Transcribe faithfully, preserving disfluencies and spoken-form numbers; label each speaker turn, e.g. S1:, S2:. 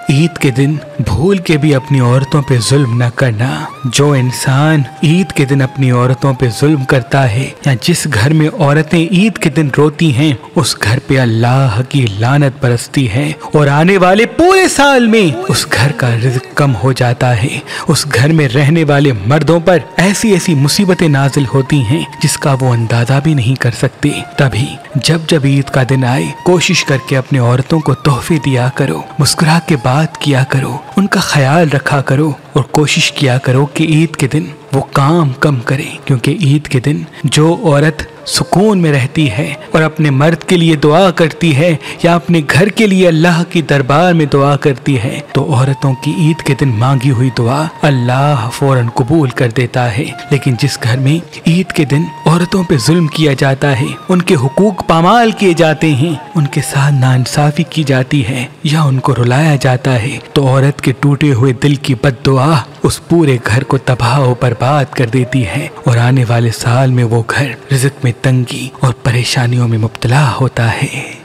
S1: ईद के दिन भूल के भी अपनी औरतों पे जुल्म न करना। जो इंसान ईद के दिन अपनी औरतों पे जुल्म करता है या जिस घर में औरतें ईद के दिन रोती हैं, उस घर पे अल्लाह की लानत बरसती है और आने वाले पूरे साल में उस घर का रिज़्क कम हो जाता है। उस घर में रहने वाले मर्दों पर ऐसी ऐसी मुसीबतें नाजिल होती हैं जिसका वो अंदाजा भी नहीं कर सकते। तभी जब जब ईद का दिन आए, कोशिश करके अपने औरतों को तोहफे दिया करो, मुस्कुरा के बात किया करो, उनका ख्याल रखा करो और कोशिश किया करो कि ईद के दिन वो काम कम करे, क्योंकि ईद के दिन जो औरत सुकून में रहती है और अपने मर्द के लिए दुआ करती है या अपने घर के लिए अल्लाह की दरबार में दुआ करती है, तो औरतों की ईद के दिन मांगी हुई दुआ अल्लाह फौरन कबूल कर देता है। लेकिन जिस घर में ईद के दिन औरतों पे जुल्म किया जाता है, उनके हुकूक पामाल किए जाते हैं, उनके साथ नाइंसाफी की जाती है या उनको रुलाया जाता है, तो औरत के टूटे हुए दिल की बद्दुआ उस पूरे घर को तबाह और बर्बाद कर देती है और आने वाले साल में वो घर रिज़्क में तंगी और परेशानियों में मुब्तला होता है।